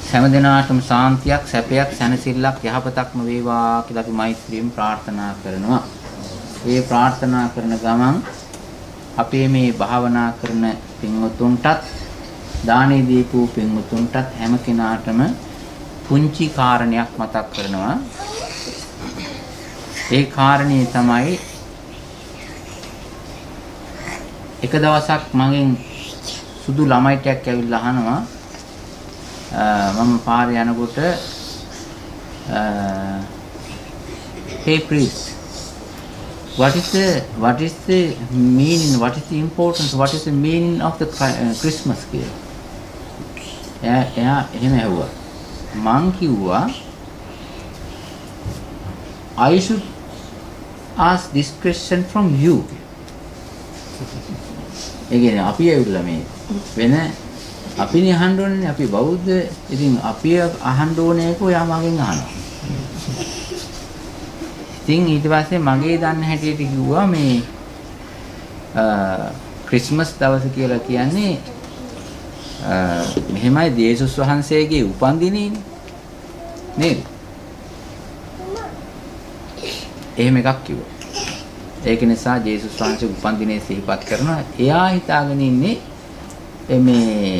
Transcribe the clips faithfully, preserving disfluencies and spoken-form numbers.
හැම දිනාටම සාන්තියක්, සැපයක්, සැනසෙල්ලක්, යහපතක්ම වේවා කියලා අපි මෛත්‍රියෙන් ප්‍රාර්ථනා කරනවා. ඒ ප්‍රාර්ථනා කරන ගමන් අපේ මේ භාවනා කරන පින්වතුන්ටත් දානේ දීපු පින්වතුන්ටත් හැම කෙනාටම පුංචි කාරණයක් මතක් කරනවා. ඒ කාරණේ තමයි එක දවසක් මගෙන් සුදු ළමයිටයක් ඇවිල්ලා අහනවා මම පාරේ යනකොට hey priest, what is the what is the meaning, what is the importance, what is the meaning of the Christmas කියලා. එයා එයා එහෙම ඇහුවා. මං කිව්වා I should ask this question from you. ඒ කියන්නේ අපි ඇවිල්ලා මේ වෙන අපිනේ අහන්න ඕනේ, අපි බෞද්ධ. ඉතින් අපි අහන්න ඕනේ කො යා මගෙන් අහනවා. ඉතින් ඊට පස්සේ මගේ දන්න හැටියට කිව්වා මේ ක්‍රිස්මස් දවස කියලා කියන්නේ මෙහෙමයි යේසුස් වහන්සේගේ උපන්දිනේනේ නේද? එහෙම එකක් කිව්වා. ඒක නිසා යේසුස් වහන්සේ උපන්දිනේ සිහිපත් කරනවා. එයා හිතාගෙන ඉන්නේ මේ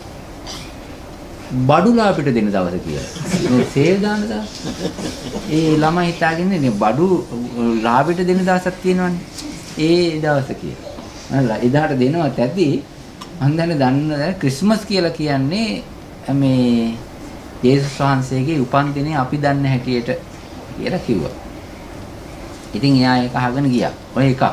බඩුලා අපිට දෙන දවස කියලා. මේ සේල් දාන දවස. ඒ ළමයි හිතාගෙන ඉන්නේ බඩු ලාභයට දෙන දවසක් තියෙනවනේ. ඒ දවස කියලා. එදාට දෙනවත් ඇති. මම දැන් දන්න ක්‍රිස්මස් කියලා කියන්නේ මේ යේසුස් වහන්සේගේ උපන්දිනේ අපි දන්න හැටියට කියලා කිව්වා. ඉතින් එයා ඒක අහගෙන ගියා. ඔය එකක්.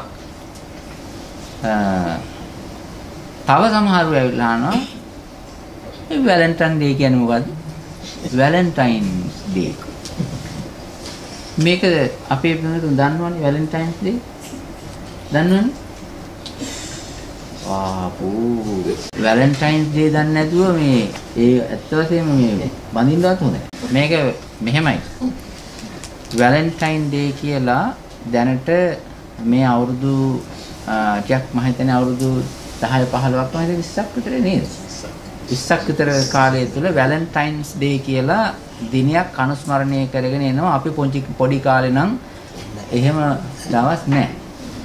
තව සමහරව ඇවිල්ලා අහනවා මේ වැලන්ටයින් ඩේ කියන්නේ මොකද්ද? Valentine day. මේක අපේ පිටුතුන් දන්නවනේ වැලන්ටයින්ස් ඩේ. දන්නවනේ? ආපෝ වැලන්ටයින්ස් ඩේ දන්නේ නැතුව මේ ඒ ඇත්ත වශයෙන්ම මේ බඳින්නවත් හොඳයි. මේක මෙහෙමයි. වැලන්ටයින් ඩේ කියලා දැනට මේ අවුරුදු ටිකක් මම හිතන්නේ අවුරුදු දහය පහළොවක් වගේ විස්සක් විතර නේද? විස්සක් විතර කාලය තුල වැලන්ටයින්ස් ඩේ කියලා දිනයක් අනුස්මරණය කරගෙන එනවා. අපි පොඩි පොඩි කාලේ නම් එහෙම දවස් නැහැ.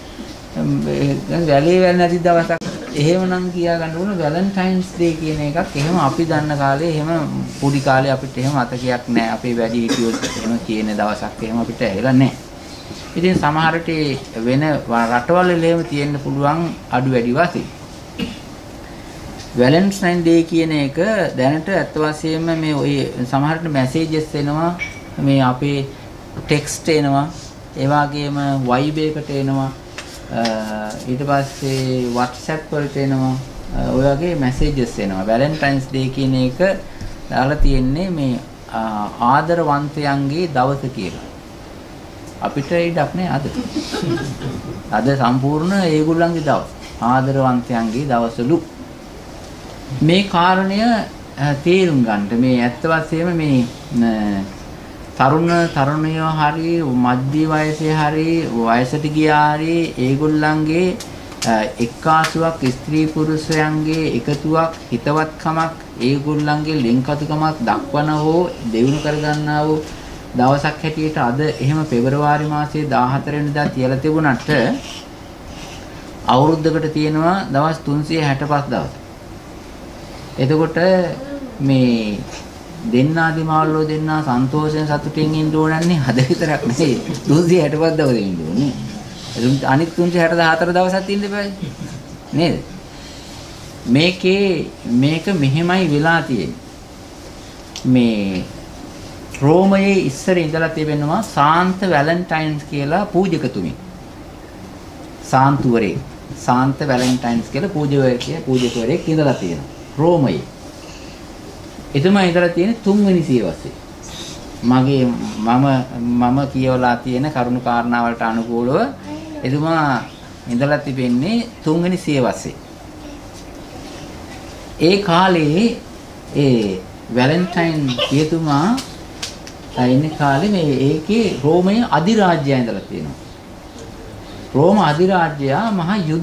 වැලේ වැල් නැති දවසක් එහෙමනම් කියා ගන්න ඕන වැලන්ටයින්ස් ඩේ කියන එකක්. එහෙම අපි දන්න කාලේ එහෙම පොඩි කාලේ අපිට එහෙම අතකයක් නැහැ. අපේ වැඩි හිටියොත් එහෙම කියන දවසක් එහෙම අපිට ඇහිලා නැහැ. ඉතින් සමහරට වෙන රටවල් වල එහෙම තියෙන්න පුළුවන් අඩු වැඩි වශයෙන්. වැලන්ටයින් ඩේ කියන එක දැනට අත් වශයෙන්ම මේ ඔය සමහරට මැසේජස් එනවා, මේ අපේ ටෙක්ස්ට් එනවා, ඒ වගේම වයිබ් එකට එනවා, ඊට පස්සේ WhatsApp වලට එනවා, ඔය වගේ මැසේජස් එනවා. වැලන්ටයින්ස් ඩේ කියන එක දාලා තියෙන්නේ මේ ආදරවන්තයන්ගේ දවස කියලා. අපිට ඉඩක් නෑ අද. අද සම්පූර්ණ ඒගොල්ලන්ගේ දවස්. ආදරවන්තයන්ගේ දවසලු. මේ කාරණය තේරුම් ගන්නට මේ ඇත්ත වශයෙන්ම මේ තරුණ තරුණියෝ හරි මධ්‍ය වයසේ හරි වයසට ගියා හරි ඒගොල්ලන්ගේ එක්කාසුවක් ස්ත්‍රී පුරුෂයන්ගේ එකතුවක් හිතවත්කමක් ඒගොල්ලන්ගේ ලින්කතුකමක් දක්වන හෝ දෙවුණු කරගන්නා වූ දවසක් හැටියට අද එහෙම පෙබරවාරි මාසයේ දාහතර වෙනිදා තියලා තිබුණාට අවුරුද්දකට තියෙනවා දවස් තුන්සිය හැටපස් දවස්. එතකොට මේ දෙන්නා දිමාවලෝ දෙන්නා සන්තෝෂයෙන් සතුටින් ඉන්න ඕනන්නේ අද විතරක් නෙවෙයි තුන්සිය හැටපස් දවස් ඉන්න ඕනේ. එතකොට අනිත් තුන්සිය හැටහතර දවසක් ඉන්න බෑ නේද? මේකේ මේක මෙහෙමයි වෙලා තියෙන්නේ. මේ රෝමයේ ඉස්සර ඉඳලා තිබෙනවා සාන්ත වැලන්ටයින්ස් කියලා පූජකතුමි. සාන්තුවරේ සාන්ත වැලන්ටයින්ස් කියලා පූජකවරයෙක් පූජකවරයෙක් ඉඳලා තියෙනවා රෝමයේ. එතුමා ඉඳලා තියෙන්නේ තුන්වෙනි සියවසේ. මගේ මම මම කියවලා තියෙන කරුණු කාරණා වලට අනුකූලව එතුමා ඉඳලා තිබෙන්නේ තුන්වෙනි සියවසේ. ඒ කාලේ ඒ වැලන්ටයින් පියතුමා ඉන්න කාලේ මේ ඒකේ රෝමයේ අධිරාජ්‍යය ඉඳලා තියෙනවා. රෝම අධිරාජ්‍යය මහා යුද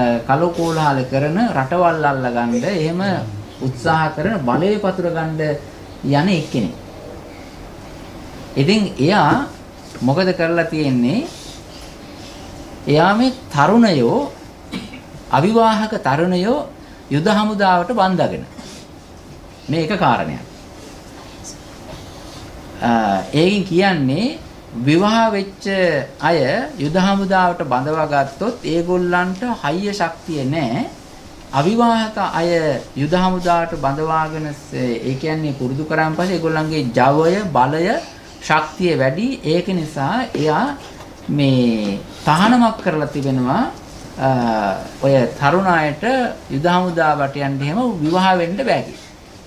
කලකෝලහල කරන රටවල් අල්ලගන්න එහෙම උත්සාහ කරන බලය පතුර ගන්න යන එක්කෙනෙක්. ඉතින් එයා මොකද කරලා තියෙන්නේ? එයා මේ තරුණයෝ අවිවාහක තරුණයෝ යුද හමුදාවට බඳගෙන මේ එක කාරණයක්. ඒකින් කියන්නේ විවාහ වෙච්ච අය යුද හමුදාවට බඳවා ගත්තොත් ඒගොල්ලන්ට හයිය ශක්තිය නැහැ. අවිවාහක අය යුද හමුදාවට බඳවාගෙන ඒ කියන්නේ පුරුදු කරාන් පස්සේ ඒගොල්ලන්ගේ ජවය බලය ශක්තිය වැඩි. ඒක නිසා එයා මේ තහනමක් කරලා තිබෙනවා ඔය තරුණ අයට යුද හමුදාවට යන්න එහෙම විවාහ වෙන්න බෑ කියලා.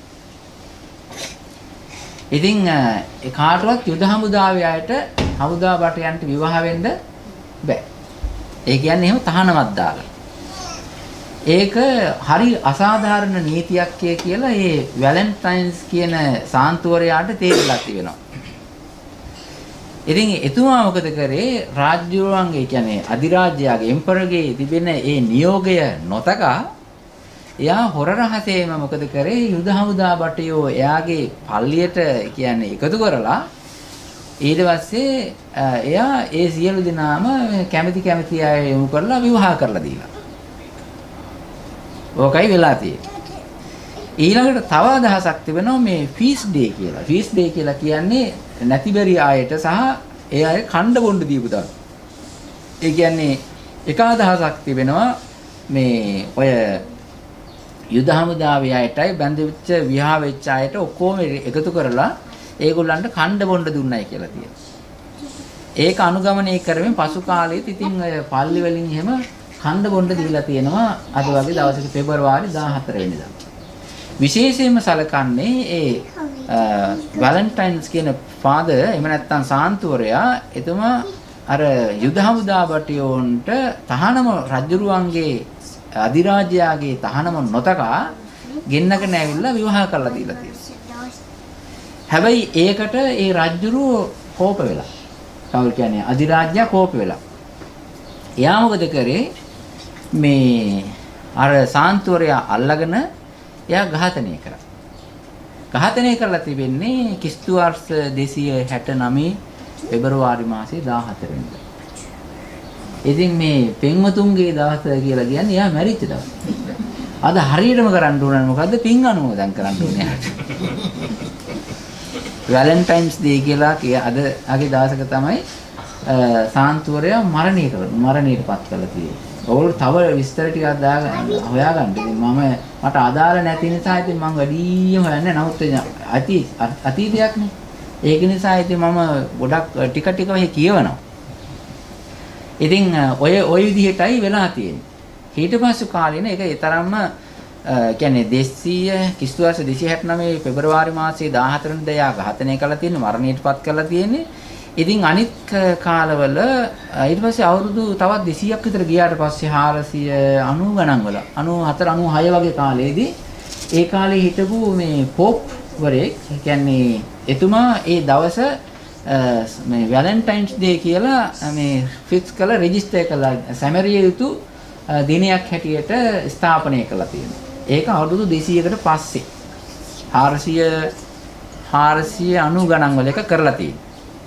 ඉතින් ඒ කාටවත් යුද හමුදාවේ අයට හමුදාවට යන්න විවාහ වෙන්න බෑ. ඒ කියන්නේ එහෙම තහනමක් දාලා. ඒක හරි අසාධාරණ නීතියක් කියලා ඒ වැලන්ටයින්ස් කියන සාන්තුවරයාට තේරෙලා තිබෙනවා. ඉතින් එතුමා මොකද කරේ? රාජ්‍යරුවන්ගේ කියන්නේ අධිරාජ්‍යයාගේ එම්පරර්ගේ තිබෙන ඒ නියෝගය නොතකා එයා හොර රහසේම මොකද කරේ? යුද හමුදා බටයෝ එයාගේ පල්ලියට කියන්නේ එකතු කරලා ඊට පස්සේ එයා ඒ සියලු දෙනාම කැමැති කැමැති අය යොමු කරලා විවාහ කරලා දීලා. ඕකයි වෙලා තියෙන්නේ. ඊළඟට තව අදහසක් තිබෙනවා මේ ෆීස් ඩේ කියලා. ෆීස් ඩේ කියලා කියන්නේ නැතිබරි ආයත සහ ඒ අය කණ්ඩ බොණ්ඩ දීපු දවස්. ඒ කියන්නේ එක අදහසක් තිබෙනවා මේ ඔය යුද හමුදාවේ අයටයි බැඳිච්ච විවාහ වෙච්ච අයට ඔක්කොම එකතු කරලා ඒගොල්ලන්ට කණ්ඩ බොණ්ඩ දුන්නයි කියලා තියෙනවා. ඒක අනුගමනය කරමින් පසු කාලෙත් ඉතින් ඔය පල්ලි වලින් එහෙම කණ්ඩ බොණ්ඩ දීලා තියෙනවා. අද වගේ දවසක පෙබරවාරි දාහතර වෙනිදා. විශේෂයෙන්ම සැලකන්නේ ඒ වැලන්ටයින්ස් කියන ෆාදර් එහෙම නැත්නම් සාන්තුවරයා එතුමා අර යුද හමුදා බටියෝන්ට තහනම රජුරුවන්ගේ අධිරාජ්‍යයාගේ තහනම නොතකා ගෙන්නගෙන ඇවිල්ලා විවාහ කරලා දීලා තියෙනවා. හැබැයි ඒකට ඒ රජුරුව කෝප වෙලා. කවුරු කියන්නේ අධිරාජ්‍යයා කෝප වෙලා. එයා මොකද කරේ? මේ අර සාන්තුවරයා අල්ලගෙන එයා ඝාතනය කරා. ඝාතනය කරලා තිබෙන්නේ කිස්තු වර්ෂ දෙසිය හැට නවය පෙබරවාරි මාසයේ දාහතර වෙනිදා. ඉතින් මේ පෙන්වතුන්ගේ දවස කියලා කියන්නේ එයා මැරිච්ච දවස. අද හරියටම කරන්න ඕන මොකද්ද? පින් අනුමෝදන් කරන්න ඕනේ. වැලන්ටයින්ස් ඩේ කියලා කිය අද ආගේ දවසක තමයි සාන්තුවරයා මරණය කරලා මරණයටපත් කරලා තියෙන්නේ. ඕගොල්ලෝ තව විස්තර ටිකක් දාගන්න හොයාගන්න. ඉතින් මම මට අදාළ නැති නිසා ඉතින් මම වැඩිම හොයන්නේ. නමුත් අති අතීතයක් නේ. ඒක නිසා ඉතින් මම ගොඩක් ටික ටික වෙහි කියවනවා. ඉතින් ඔය ඔය විදිහටයි වෙලා තියෙන්නේ. ඊට පස්සේ කාලේන ඒක ඒ තරම්ම කියන්නේ දෙසිය කිස්තු වර්ෂ දෙසිය හැට නවය පෙබරවාරි මාසයේ දාහතර වෙනිදා යා ඝාතනය කරලා තියෙන්නේ, මරණයටපත් කරලා තියෙන්නේ. ඉතින් අනිත් කාලවල ඊට පස්සේ අවුරුදු තවත් දෙසීයක් විතර ගියාට පස්සේ හාරසිය අනූ ගණන් වල අනූහතර අනූහය වගේ කාලෙදී ඒ කාලේ හිටපු මේ පොප් වරේක් කියන්නේ එතුමා ඒ දවස මේ වැලන්ටයින්ස් ඩේ කියලා මේ ෆික්ස් කරලා රෙජිස්ටර් කරලා සැමරිය යුතු දිනයක් හැටියට ස්ථාපනය කළා තියෙනවා. ඒක අවුරුදු දෙසීයකට පස්සේ හාරසිය හාරසිය අනූ ගණන් වල එක කරලා තියෙනවා.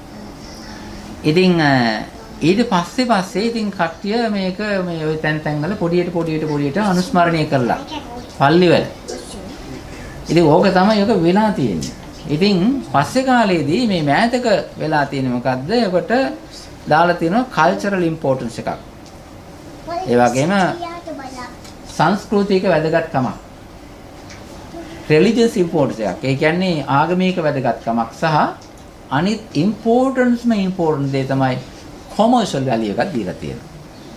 ඉතින් ඊට පස්සේ පස්සේ ඉතින් කට්ටිය මේක මේ ওই තැන් තැන් වල පොඩියට පොඩියට පොඩියට අනුස්මරණය කරලා පල්ලිවල. ඉතින් ඕක තමයි ඔක වෙලා තියෙන්නේ. ඉතින් පස්සේ කාලේදී මේ මෑතක වෙලා තියෙන්නේ මොකද්ද? ඔකට දාලා තියෙනවා කල්චරල් ඉම්පෝටන්ස් එකක්. ඒ වගේම සංස්කෘතික වැදගත්කමක්. රිලිජියස් ඉම්පෝටන්ස් එකක්. ඒ කියන්නේ ආගමික වැදගත්කමක් සහ අනිත් ඉම්පෝටන්ස්ම ඉම්පෝටන්ට් දේ තමයි කොමර්ෂල් වැලියු එකක් දීලා තියෙනවා.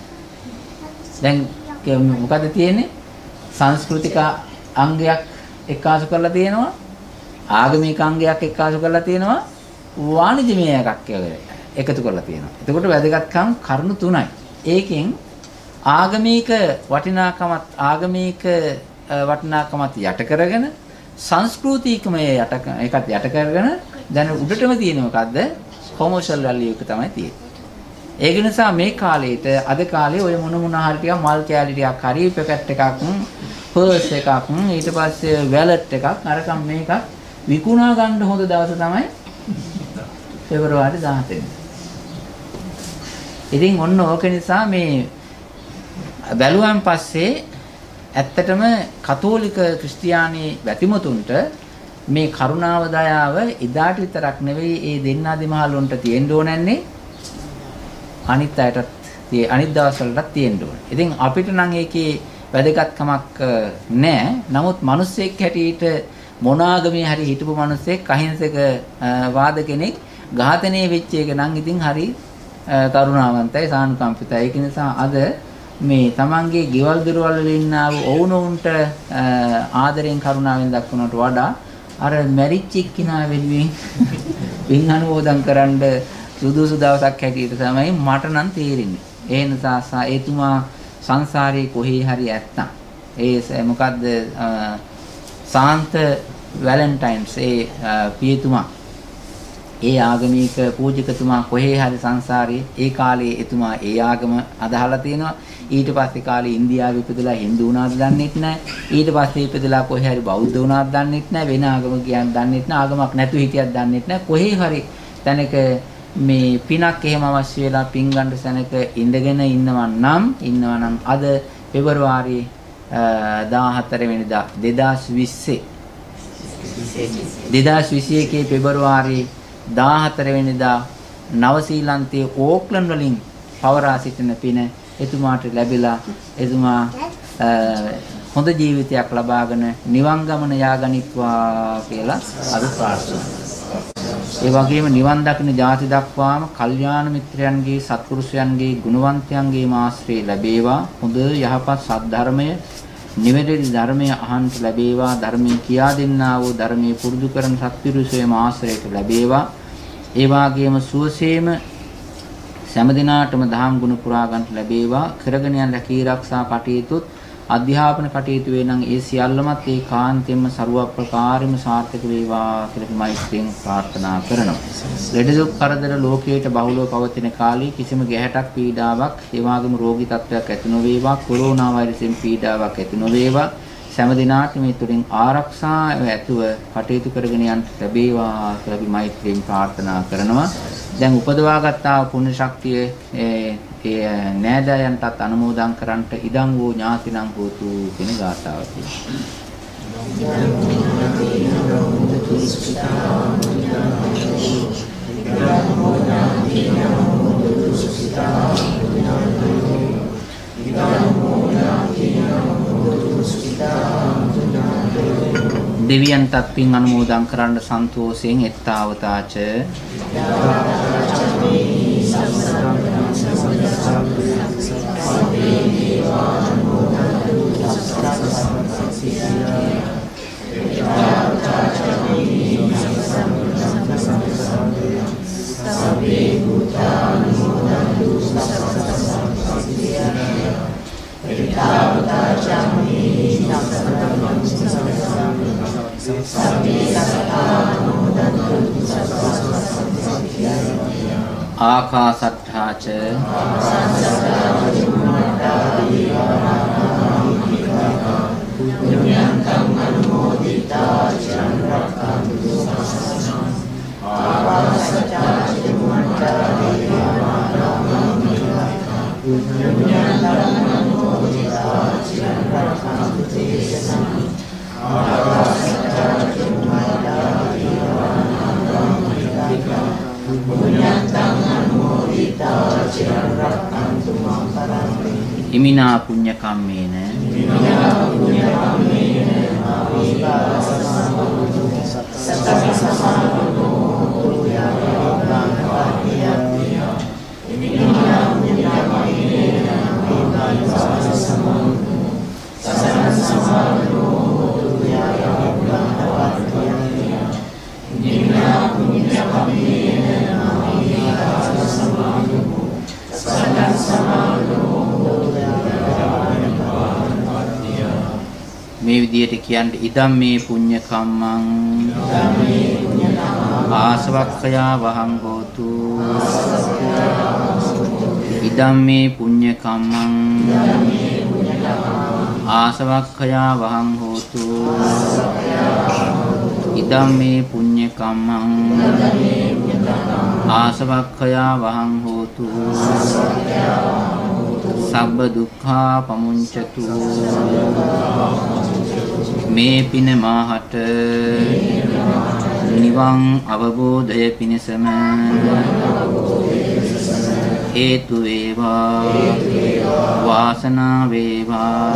දැන් මොකද තියෙන්නේ? සංස්කෘතික අංගයක් එක්කාසු කරලා තියෙනවා. ආගමික අංගයක් එක්කාසු කරලා තියෙනවා. වාණිජමය එකක් එකතු කරලා තියෙනවා. එතකොට වැදගත්කම් කරුණු තුනයි. ඒකෙන් ආගමික වටිනාකමත් ආගමික වටිනාකමත් යට කරගෙන සංස්කෘතිකමය යට එකත් යට කරගෙන දැන් උඩටම තියෙන මොකද්ද? කොමර්ෂල් වැලියු එක තමයි තියෙන්නේ. ඒක නිසා මේ කාලේට අද කාලේ ඔය මොන මොන හරි ටිකක් මල් කෑලි ටිකක් හරි පැකට් එකක් පර්ස් එකක් ඊට පස්සේ වැලට් එකක් අරකම් මේකක් විකුණා ගන්න හොඳ දවස තමයි පෙබරවාරි දහතෙන්. ඉතින් ඔන්න ඕක නිසා මේ බැලුවන් පස්සේ ඇත්තටම කතෝලික ක්‍රිස්තියානි වැතිමුතුන්ට මේ කරුණාව දයාව එදාට විතරක් නෙවෙයි ඒ දෙන්නා දෙමහලුන්ට තියෙන්න ඕනන්නේ අනිත් අයටත් අනිත් දවස්වලටත් තියෙන්න ඕන. ඉතින් අපිට නම් ඒකේ වැදගත්කමක් නැහැ. නමුත් මිනිස්සෙක් හැටියට මොනාගමේ හරි හිටපු මිනිස්සෙක් අහිංසක වාද කෙනෙක් ඝාතනය වෙච්ච එක නම් ඉතින් හරි කරුණාවන්තයි සානුකම්පිතයි. ඒක නිසා අද මේ තමන්ගේ ගෙවල් දොරවල් වල ඉන්නා වූ ඔවුනොවුන්ට ආදරෙන් කරුණාවෙන් දක්වනට වඩා අර මැරිච් එක්කිනා වෙනුවෙන් පින් අනුමෝදන් කරන්න සුදුසු දවසක් හැටියට තමයි මට නම් තේරෙන්නේ. ඒ නිසා එතුමා සංසාරේ කොහේ හරි ඇත්නම් ඒ මොකද්ද සාන්ත වැලන්ටයින්ස් ඒ පියතුමා ඒ ආගමික පූජකතුමා කොහේ හරි සංසාරේ ඒ කාලේ එතුමා ඒ ආගම අදහලා තියෙනවා. ඊට පස්සේ කාලේ ඉන්දියාවේ ඉපදලා හින්දු වුණාද දන්නෙත් නැහැ. ඊට පස්සේ ඉපදලා කොහේ හරි බෞද්ධ වුණාද දන්නෙත් නැහැ. වෙන ආගම කියන්නේ දන්නෙත් නැහැ. ආගමක් නැතුව හිටියක් දන්නෙත් නැහැ. කොහේ හරි තැනක මේ පිනක් එහෙම අවශ්‍ය වෙලා පින් ගන්න සැනක ඉඳගෙන ඉන්නවා නම් ඉන්නවා නම් අද පෙබරවාරි දාහතර වෙනිදා දෙදාස් විස්සේ දෙදාස් විසි එකේ පෙබරවාරි දාහතර වෙනිදා නවසීලන්තයේ ඕක්ලන්ඩ් වලින් පවරා සිටින පින එතුමාට ලැබිලා එතුමා හොඳ ජීවිතයක් ලබාගෙන නිවන් ගමන යාගනිත්වා කියලා අද ප්‍රාර්ථනා. ඒ වගේම නිවන් දකින ජාති දක්වාම කල්යාණ මිත්‍රයන්ගේ සත්පුරුෂයන්ගේ ගුණවන්තයන්ගේ ආශ්‍රය ලැබේවා. හොඳ යහපත් සද්ධර්මය නිවැරදි ධර්මය අහන්ට ලැබේවා. ධර්මයේ කියා දෙන්නා වූ ධර්මයේ පුරුදු කරන සත්පුරුෂයම ආශ්‍රයයට ලැබේවා. ඒ වගේම සුවසේම සෑම දිනාටම දහම් ගුණ පුරා ගන්නට ලැබේවා. කරගෙන යන රැකී ආරක්ෂා කටයුතුත් අධ්‍යාපන කටයුතු වේ නම් ඒ සියල්ලමත් ඒ කාන්තෙන්ම ਸਰව ප්‍රකාරෙම සාර්ථක වේවා කියලා මෛත්‍රියෙන් ප්‍රාර්ථනා කරනවා. ලෙඩ දුක් කරදර ලෝකයට බහුලව පවතින කාලේ කිසිම ගැහැටක් පීඩාවක් ඒ වගේම රෝගී තත්ත්වයක් ඇති නොවේවා. කොරෝනා වෛරසයෙන් පීඩාවක් ඇති නොවේවා. සෑම දිනාටම මේ තුලින් ආරක්ෂා ඇතුව කටයුතු කරගෙන යන්න ලැබේවා කියලා අපි මෛත්‍රියෙන් ප්‍රාර්ථනා කරනවා. දැන් උපදවාගත්තා පුණ්‍ය ශක්තිය ඒ ඒ නෑදෑයන්ටත් අනුමෝදන් කරන්නට ඉදං වූ ඥාතිනං හෝතු කියන ගාථාව දෙවියන්ටත් පින් අනුමෝදන් කරන්න සන්තෝෂයෙන් එත්තාවතාච ආකාසට්ඨාච ඉමිනා පුඤ්ඤ කම්මේන මේ විදියට කියන්නේ ඉදම් මේ පුඤ්ඤ කම්මං ආසවක්ඛයා වහං හෝතු ඉදම් මේ පුඤ්ඤ කම්මං ආසවක්ඛයා වහං හෝතු ඉදම් මේ පුඤ්ඤ කම්මං ආසවක්ඛයා වහං හෝතු සබ්බ දුක්ඛා පමුංචතු මේ පින මාහට නිවන් අවබෝධය පිණසම හේතු වේවා වාසනාව වේවා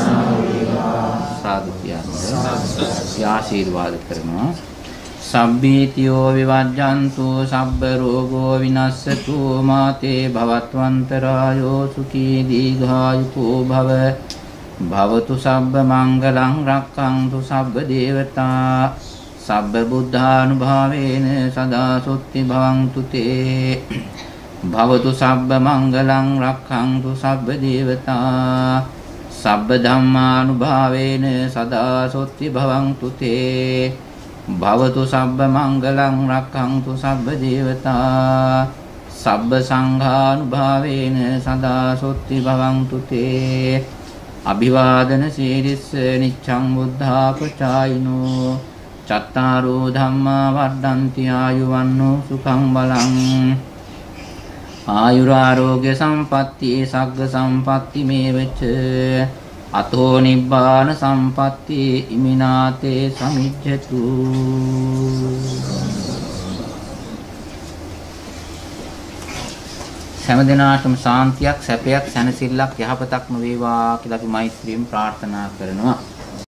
සාදු කියන ආශිර්වාද කරනවා සබ්බීතියෝ විවජ්ජන්තු සබ්බ රෝගෝ විනස්සතු මාතේ භවත්වන්තරායෝ සුඛී දීඝායුකෝ භව භවතු සබ්බ මංගලං රක්ඛන්තු සබ්බ දේවතා සබ්බ බුද්ධානුභාවේන සදා සොත්ති භවන්තු තේ භවතු සබ්බ මංගලං රක්ඛන්තු සබ්බ දේවතා සබ්බ ධම්මානුභාවේන සදා සොත්ති භවන්තු තේ භවතු සබ්බ මංගලං රක්ඛන්තු සබ්බ දේවතා සබ්බ සංඝානුභාවේන සදා සොත්ති භවන්තු තේ අභිවාදන සීලිස්ස නිච්ඡං බුද්ධාපචායිනෝ චත්තාරෝ ධම්මා වඩ්ඩන්ති ආයුවන්නෝ සුඛං බලං ආයුරාරෝග්‍ය සම්පatti සග්ග සම්පatti මේවච අතෝ නිබ්බාන සම්පatti ඉමිනාතේ සමිජ්ජතු හැම දිනාටම සාන්තියක් සැපයක් සැනසෙල්ලක් යහපතක්ම වේවා කියලා අපි මෛත්‍රියෙන් ප්‍රාර්ථනා කරනවා